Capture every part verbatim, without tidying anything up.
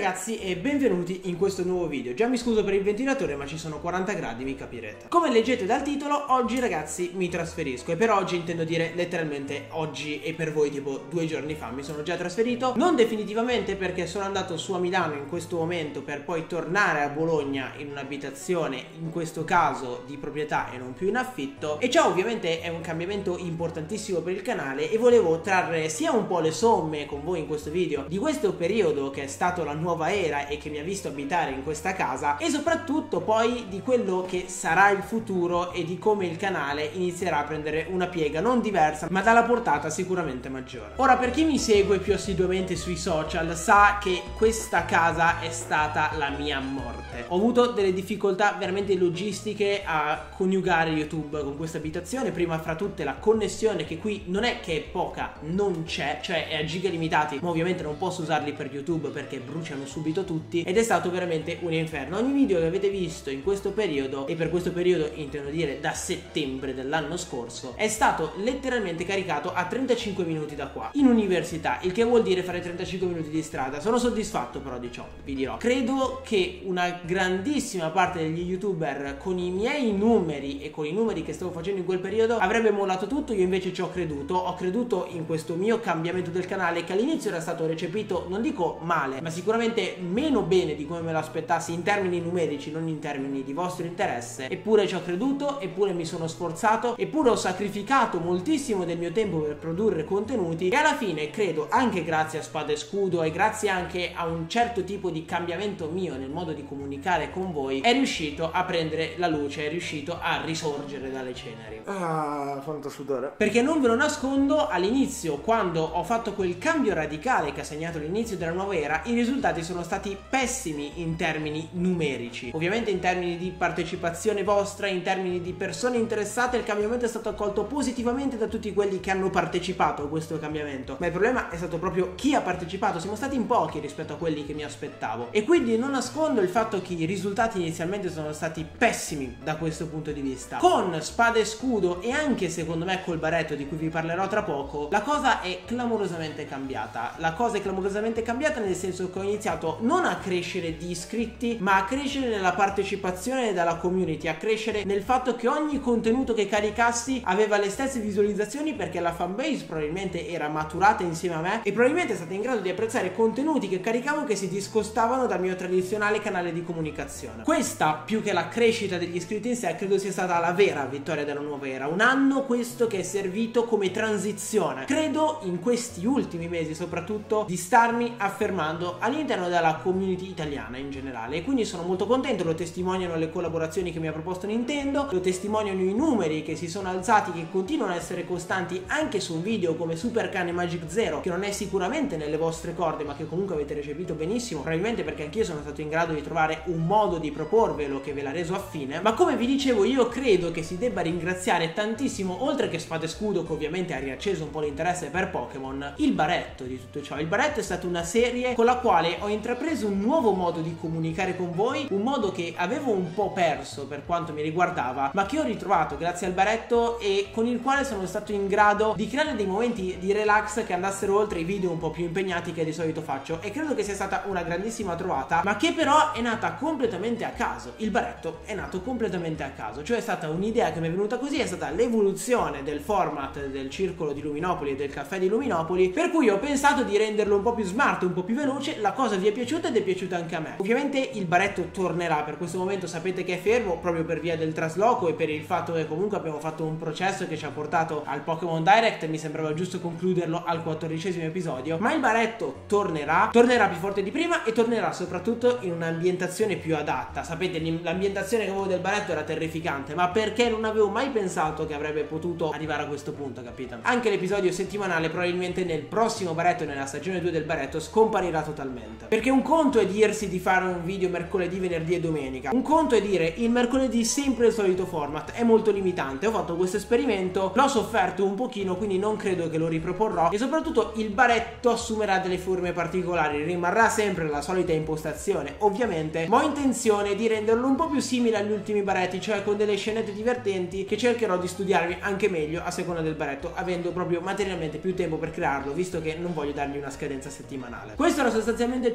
ragazzi e benvenuti in questo nuovo video. Già mi scuso per il ventilatore, ma ci sono quaranta gradi, vi capirete. Come leggete dal titolo, oggi ragazzi mi trasferisco. E per oggi intendo dire letteralmente oggi, e per voi tipo due giorni fa mi sono già trasferito. Non definitivamente, perché sono andato su a Milano in questo momento per poi tornare a Bologna in un'abitazione, in questo caso di proprietà e non più in affitto. E ciò ovviamente è un cambiamento importantissimo per il canale e volevo trarre sia un po' le somme con voi in questo video di questo periodo che è stato la nuova era e che mi ha visto abitare in questa casa, e soprattutto poi di quello che sarà il futuro e di come il canale inizierà a prendere una piega non diversa ma dalla portata sicuramente maggiore. Ora, per chi mi segue più assiduamente sui social sa che questa casa è stata la mia morte. Ho avuto delle difficoltà veramente logistiche a coniugare YouTube con questa abitazione, prima fra tutte la connessione, che qui non è che è poca, non c'è, cioè è a giga limitati, ma ovviamente non posso usarli per YouTube perché bruciano subito tutti, ed è stato veramente un inferno. Ogni video che avete visto in questo periodo, e per questo periodo intendo dire da settembre dell'anno scorso, è stato letteralmente caricato a trentacinque minuti da qua, in università, il che vuol dire fare trentacinque minuti di strada. Sono soddisfatto però di ciò, vi dirò. Credo che una grandissima parte degli youtuber con i miei numeri e con i numeri che stavo facendo in quel periodo avrebbe mollato tutto. Io invece ci ho creduto, ho creduto in questo mio cambiamento del canale, che all'inizio era stato recepito, non dico male, ma sicuramente meno bene di come me lo aspettassi in termini numerici, non in termini di vostro interesse. Eppure ci ho creduto, eppure mi sono sforzato, eppure ho sacrificato moltissimo del mio tempo per produrre contenuti, e alla fine credo, anche grazie a Spada e Scudo e grazie anche a un certo tipo di cambiamento mio nel modo di comunicare con voi, è riuscito a prendere la luce, è riuscito a risorgere dalle ceneri. Ah, quanto sudore. Perché non ve lo nascondo, all'inizio, quando ho fatto quel cambio radicale che ha segnato l'inizio della nuova era, i risultati sono stati pessimi in termini numerici. Ovviamente in termini di partecipazione vostra, in termini di persone interessate, il cambiamento è stato accolto positivamente da tutti quelli che hanno partecipato a questo cambiamento, ma il problema è stato proprio chi ha partecipato. Siamo stati in pochi rispetto a quelli che mi aspettavo, e quindi non nascondo il fatto che i risultati inizialmente sono stati pessimi da questo punto di vista. Con Spada e Scudo, e anche secondo me col baretto di cui vi parlerò tra poco, la cosa è clamorosamente cambiata. La cosa è clamorosamente cambiata nel senso che ho iniziato non a crescere di iscritti, ma a crescere nella partecipazione dalla community, a crescere nel fatto che ogni contenuto che caricassi aveva le stesse visualizzazioni, perché la fanbase probabilmente era maturata insieme a me e probabilmente è stata in grado di apprezzare contenuti che caricavo che si discostavano dal mio tradizionale canale di comunicazione. Questa, più che la crescita degli iscritti in sé, credo sia stata la vera vittoria della nuova era. Un anno questo che è servito come transizione, credo in questi ultimi mesi soprattutto, di starmi affermando all'interno della community italiana in generale, e quindi sono molto contento. Lo testimoniano le collaborazioni che mi ha proposto Nintendo, lo testimoniano i numeri che si sono alzati, che continuano a essere costanti anche su un video come Super Cane Magic Zero, che non è sicuramente nelle vostre corde ma che comunque avete recepito benissimo, probabilmente perché anch'io sono stato in grado di trovare un modo di proporvelo che ve l'ha reso affine. Ma come vi dicevo, io credo che si debba ringraziare tantissimo, oltre che Spada e Scudo che ovviamente ha riacceso un po' l'interesse per Pokémon, il baretto di tutto ciò. Il baretto è stata una serie con la quale ho intrapreso un nuovo modo di comunicare con voi, un modo che avevo un po' perso per quanto mi riguardava, ma che ho ritrovato grazie al baretto, e con il quale sono stato in grado di creare dei momenti di relax che andassero oltre i video un po' più impegnati che di solito faccio. E credo che sia stata una grandissima trovata, ma che però è nata completamente a caso. Il baretto è nato completamente a caso, cioè è stata un'idea che mi è venuta così, è stata l'evoluzione del format del circolo di Luminopoli e del caffè di Luminopoli, per cui ho pensato di renderlo un po' più smart, un po' più veloce. La cosa vi è piaciuta ed è piaciuta anche a me. Ovviamente il baretto tornerà, per questo momento sapete che è fermo proprio per via del trasloco e per il fatto che comunque abbiamo fatto un processo che ci ha portato al Pokémon Direct, e mi sembrava giusto concluderlo al quattordicesimo episodio. Ma il baretto tornerà, tornerà più forte di prima, e tornerà soprattutto in un'ambientazione più adatta. Sapete, l'ambientazione che avevo del baretto era terrificante, ma perché non avevo mai pensato che avrebbe potuto arrivare a questo punto, capito? Anche l'episodio settimanale probabilmente nel prossimo baretto, nella stagione due del baretto, scomparirà totalmente, perché un conto è dirsi di fare un video mercoledì, venerdì e domenica, un conto è dire il mercoledì sempre il solito format, è molto limitante. Ho fatto questo esperimento, l'ho sofferto un pochino, quindi non credo che lo riproporrò, e soprattutto il baretto assumerà delle forme particolari, rimarrà sempre la solita impostazione ovviamente, ma ho intenzione di renderlo un po' più simile agli ultimi baretti, cioè con delle scenette divertenti che cercherò di studiarmi anche meglio a seconda del baretto, avendo proprio materialmente più tempo per crearlo, visto che non voglio dargli una scadenza settimanale. Questo era sostanzialmente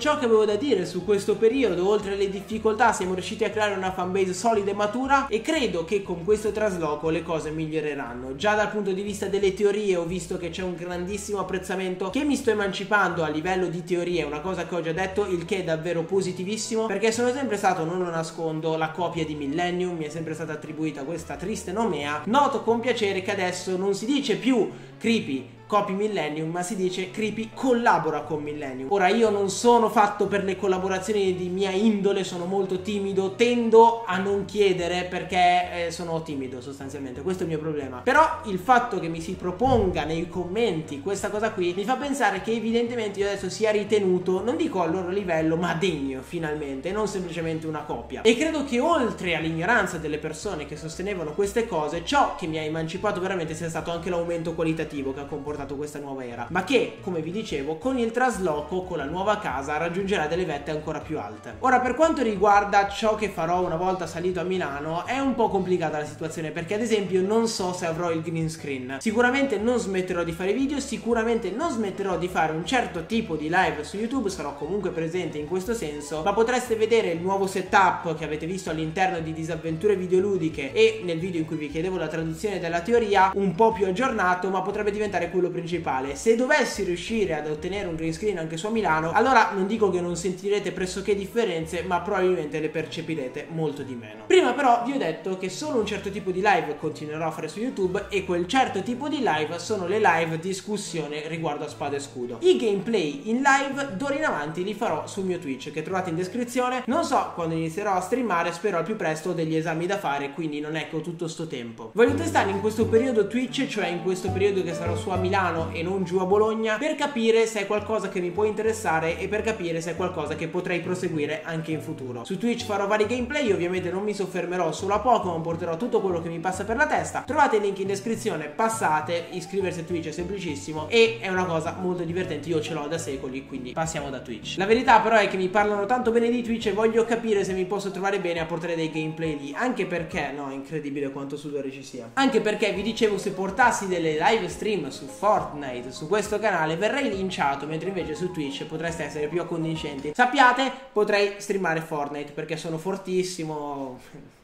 ciò che avevo da dire su questo periodo. Oltre alle difficoltà siamo riusciti a creare una fanbase solida e matura e credo che con questo trasloco le cose miglioreranno. Già dal punto di vista delle teorie ho visto che c'è un grandissimo apprezzamento, che mi sto emancipando a livello di teorie, una cosa che ho già detto, il che è davvero positivissimo, perché sono sempre stato, non lo nascondo, la copia di Millennium, mi è sempre stata attribuita questa triste nomea. Noto con piacere che adesso non si dice più Creepy copy Millennium, ma si dice Creepy collabora con Millennium. Ora, io non sono fatto per le collaborazioni di mia indole, sono molto timido, tendo a non chiedere perché eh, sono timido sostanzialmente, questo è il mio problema. Però il fatto che mi si proponga nei commenti questa cosa qui mi fa pensare che evidentemente io adesso sia ritenuto, non dico al loro livello, ma degno finalmente, non semplicemente una copia. E credo che oltre all'ignoranza delle persone che sostenevano queste cose, ciò che mi ha emancipato veramente sia stato anche l'aumento qualitativo che ha comportato questa nuova era, ma che, come vi dicevo, con il trasloco, con la nuova casa, raggiungerà delle vette ancora più alte. Ora, per quanto riguarda ciò che farò una volta salito a Milano, è un po' complicata la situazione, perché ad esempio non so se avrò il green screen. Sicuramente non smetterò di fare video, sicuramente non smetterò di fare un certo tipo di live su YouTube, sarò comunque presente in questo senso, ma potreste vedere il nuovo setup che avete visto all'interno di Disavventure Videoludiche e nel video in cui vi chiedevo la traduzione della teoria, un po' più aggiornato, ma potrebbe diventare quello principale. Se dovessi riuscire ad ottenere un green screen anche su a Milano, allora non dico che non sentirete pressoché differenze, ma probabilmente le percepirete molto di meno. Prima però vi ho detto che solo un certo tipo di live continuerò a fare su YouTube, e quel certo tipo di live sono le live discussione riguardo a Spada e Scudo. I gameplay in live d'ora in avanti li farò sul mio Twitch, che trovate in descrizione. Non so quando inizierò a streamare, spero al più presto, ho degli esami da fare, quindi non è che ho tutto sto tempo. Voglio testare in questo periodo Twitch, cioè in questo periodo che sarò su a Milano e non giù a Bologna, per capire se è qualcosa che mi può interessare e per capire se è qualcosa che potrei proseguire anche in futuro. Su Twitch farò vari gameplay, ovviamente non mi soffermerò solo a Pokémon, porterò tutto quello che mi passa per la testa. Trovate il link in descrizione, passate, iscriversi a Twitch è semplicissimo e è una cosa molto divertente, io ce l'ho da secoli, quindi passiamo da Twitch. La verità però è che mi parlano tanto bene di Twitch e voglio capire se mi posso trovare bene a portare dei gameplay lì, anche perché, no, è incredibile quanto sudore ci sia, anche perché vi dicevo, se portassi delle live stream su Fortnite su questo canale verrei linciato, mentre invece su Twitch potreste essere più accondiscenti. Sappiate, potrei streamare Fortnite perché sono fortissimo.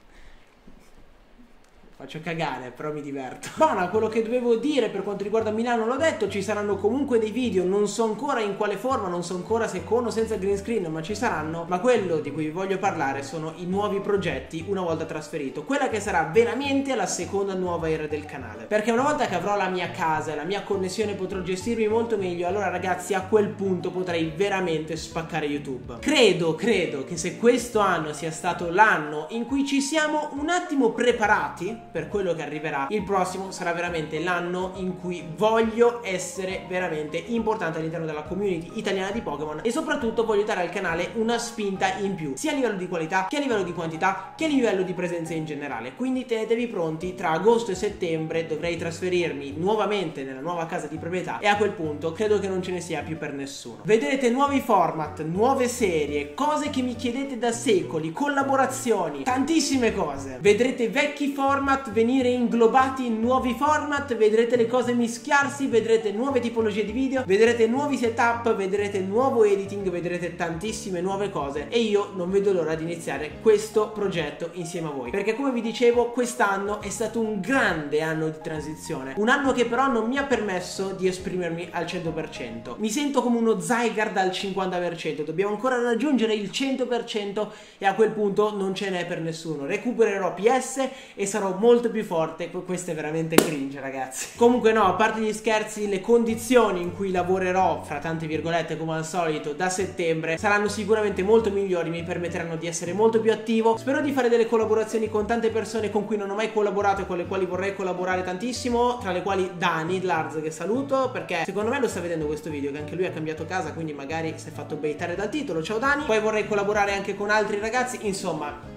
Faccio cagare, però mi diverto. Buona, quello che dovevo dire per quanto riguarda Milano l'ho detto, ci saranno comunque dei video, non so ancora in quale forma, non so ancora se con o senza green screen, ma ci saranno. Ma quello di cui vi voglio parlare sono i nuovi progetti una volta trasferito, quella che sarà veramente la seconda nuova era del canale. Perché una volta che avrò la mia casa e la mia connessione potrò gestirmi molto meglio, allora ragazzi a quel punto potrei veramente spaccare YouTube. Credo, credo che se questo anno sia stato l'anno in cui ci siamo un attimo preparati per quello che arriverà, il prossimo sarà veramente l'anno in cui voglio essere veramente importante all'interno della community italiana di Pokémon e soprattutto voglio dare al canale una spinta in più, sia a livello di qualità, che a livello di quantità, che a livello di presenza in generale. Quindi tenetevi pronti, tra agosto e settembre dovrei trasferirmi nuovamente nella nuova casa di proprietà e a quel punto credo che non ce ne sia più per nessuno. Vedrete nuovi format, nuove serie, cose che mi chiedete da secoli, collaborazioni, tantissime cose. Vedrete vecchi format venire inglobati in nuovi format, vedrete le cose mischiarsi, vedrete nuove tipologie di video, vedrete nuovi setup, vedrete nuovo editing, vedrete tantissime nuove cose e io non vedo l'ora di iniziare questo progetto insieme a voi, perché come vi dicevo quest'anno è stato un grande anno di transizione, un anno che però non mi ha permesso di esprimermi al cento per cento. Mi sento come uno Zygarde al cinquanta per cento, dobbiamo ancora raggiungere il cento per cento e a quel punto non ce n'è per nessuno. Recupererò P S e sarò molto molto più forte. Questo è veramente cringe, ragazzi. Comunque no, a parte gli scherzi, le condizioni in cui lavorerò, fra tante virgolette come al solito, da settembre saranno sicuramente molto migliori, mi permetteranno di essere molto più attivo. Spero di fare delle collaborazioni con tante persone con cui non ho mai collaborato e con le quali vorrei collaborare tantissimo, tra le quali Dani Lars, che saluto perché secondo me lo sta vedendo questo video, che anche lui ha cambiato casa, quindi magari si è fatto baitare dal titolo. Ciao Dani. Poi vorrei collaborare anche con altri ragazzi, insomma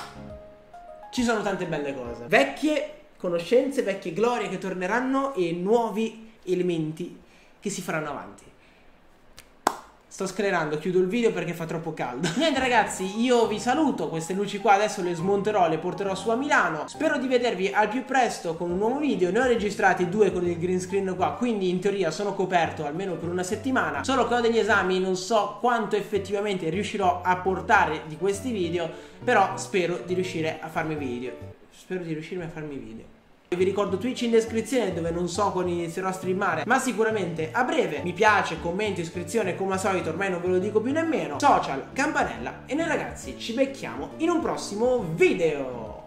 ci sono tante belle cose, vecchie conoscenze, vecchie glorie che torneranno e nuovi elementi che si faranno avanti. Sto sclerando, chiudo il video perché fa troppo caldo. Niente ragazzi, io vi saluto, queste luci qua adesso le smonterò, le porterò su a Milano. Spero di vedervi al più presto con un nuovo video. Ne ho registrati due con il green screen qua, quindi in teoria sono coperto almeno per una settimana. Solo che ho degli esami, non so quanto effettivamente riuscirò a portare di questi video, però spero di riuscire a farmi video. Spero di riuscirmi a farmi video. Vi ricordo Twitch in descrizione, dove non so quando inizierò a streamare, ma sicuramente a breve. Mi piace, commento, iscrizione come al solito, ormai non ve lo dico più nemmeno. Social, campanella e noi ragazzi ci becchiamo in un prossimo video.